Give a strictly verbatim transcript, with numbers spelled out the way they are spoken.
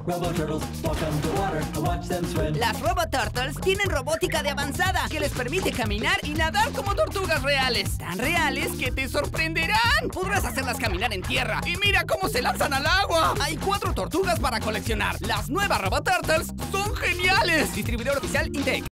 Las RoboTurtles tienen robótica de avanzada que les permite caminar y nadar como tortugas reales. Tan reales que te sorprenderán. Podrás hacerlas caminar en tierra. Y mira cómo se lanzan al agua. Hay cuatro tortugas para coleccionar. Las nuevas RoboTurtles son geniales. Distribuidor oficial Intec.